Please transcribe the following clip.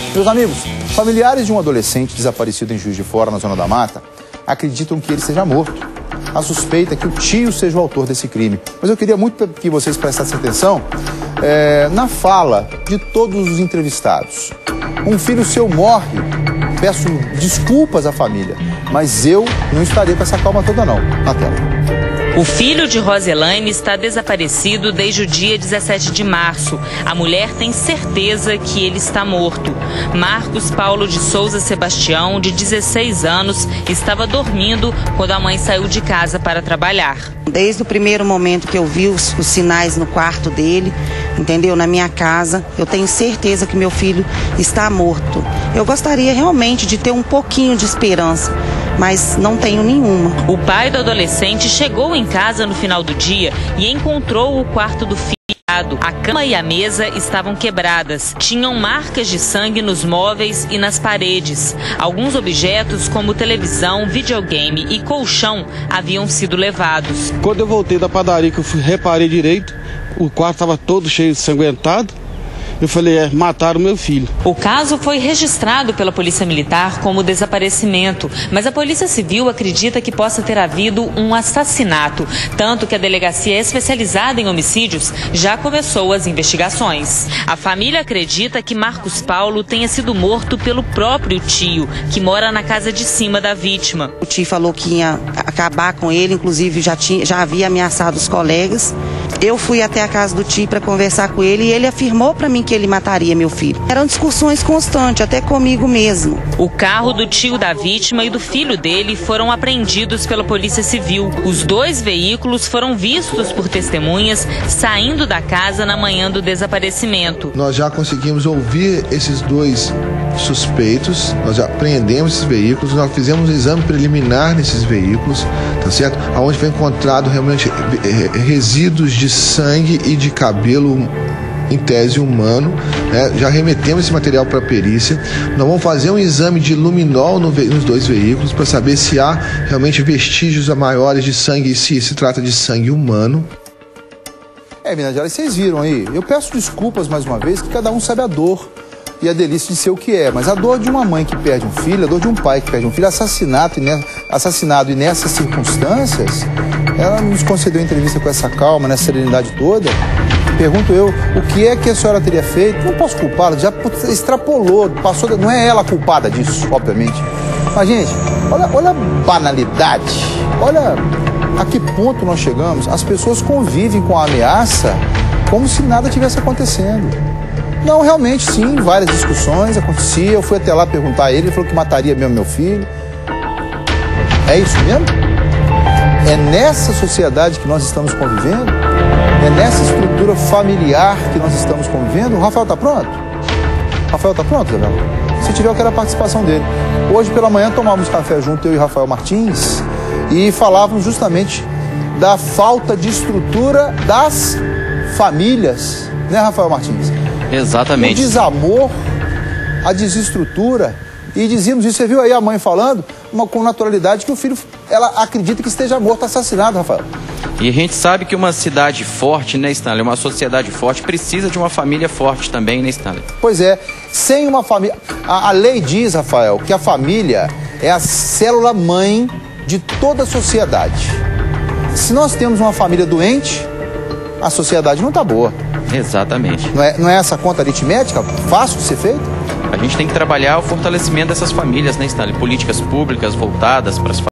Meus amigos, familiares de um adolescente desaparecido em Juiz de Fora, na Zona da Mata, acreditam que ele seja morto. A suspeita é que o tio seja o autor desse crime. Mas eu queria muito que vocês prestassem atenção na fala de todos os entrevistados. Um filho seu morre, peço desculpas à família, mas eu não estarei com essa calma toda não. Na tela. O filho de Roselaine está desaparecido desde o dia 17 de março. A mulher tem certeza que ele está morto. Marcos Paulo de Souza Sebastião, de 16 anos, estava dormindo quando a mãe saiu de casa para trabalhar. Desde o primeiro momento que eu vi os sinais no quarto dele, entendeu? Na minha casa, eu tenho certeza que meu filho está morto. Eu gostaria realmente de ter um pouquinho de esperança, mas não tenho nenhuma. O pai do adolescente chegou em casa no final do dia e encontrou o quarto do filho. A cama e a mesa estavam quebradas. Tinham marcas de sangue nos móveis e nas paredes. Alguns objetos, como televisão, videogame e colchão, haviam sido levados. Quando eu voltei da padaria, que eu reparei direito, o quarto estava todo cheio de sanguentado. Eu falei, mataram meu filho. O caso foi registrado pela Polícia Militar como desaparecimento, mas a Polícia Civil acredita que possa ter havido um assassinato, tanto que a delegacia especializada em homicídios já começou as investigações. A família acredita que Marcos Paulo tenha sido morto pelo próprio tio, que mora na casa de cima da vítima. O tio falou que ia acabar com ele, inclusive já havia ameaçado os colegas. Eu fui até a casa do tio para conversar com ele e ele afirmou para mim que ele mataria meu filho. Eram discussões constantes, até comigo mesmo. O carro do tio da vítima e do filho dele foram apreendidos pela Polícia Civil. Os dois veículos foram vistos por testemunhas saindo da casa na manhã do desaparecimento. Nós já conseguimos ouvir esses dois suspeitos, nós já apreendemos esses veículos, nós fizemos um exame preliminar nesses veículos, tá certo? Onde foi encontrado realmente resíduos de sangue e de cabelo em tese humano, né? Já remetemos esse material para a perícia. Nós vamos fazer um exame de luminol nos dois veículos para saber se há realmente vestígios maiores de sangue e se trata de sangue humano. Minajara, vocês viram aí? Eu peço desculpas mais uma vez, que cada um sabe a dor e a delícia de ser o que é, mas a dor de uma mãe que perde um filho, a dor de um pai que perde um filho, assassinado e nessas circunstâncias, ela nos concedeu entrevista com essa calma, nessa serenidade toda. Pergunto eu, o que é que a senhora teria feito? Não posso culpá-la, já extrapolou, passou, não é ela a culpada disso, obviamente. Mas, gente, olha a banalidade, olha a que ponto nós chegamos. As pessoas convivem com a ameaça como se nada tivesse acontecendo. Não, realmente, sim, várias discussões aconteciam. Eu fui até lá perguntar a ele, ele falou que mataria mesmo meu filho. É isso mesmo? É nessa sociedade que nós estamos convivendo? É nessa estrutura familiar que nós estamos convivendo? O Rafael está pronto? Rafael está pronto, Gabriel? Se tiver, eu quero a participação dele. Hoje pela manhã tomamos café junto, eu e Rafael Martins, e falávamos justamente da falta de estrutura das famílias, né, Rafael Martins? Exatamente. O desamor, a desestrutura, e dizíamos isso, você viu aí a mãe falando, com naturalidade, que o filho, ela acredita que esteja morto, assassinado, Rafael. E a gente sabe que uma cidade forte, né, Stanley, uma sociedade forte, precisa de uma família forte também, né, Stanley? Pois é, sem uma família... A lei diz, Rafael, que a família é a célula-mãe de toda a sociedade. Se nós temos uma família doente, a sociedade não está boa. Exatamente. Não é essa conta aritmética fácil de ser feita? A gente tem que trabalhar o fortalecimento dessas famílias, né, Stanley? Políticas públicas voltadas para as famílias.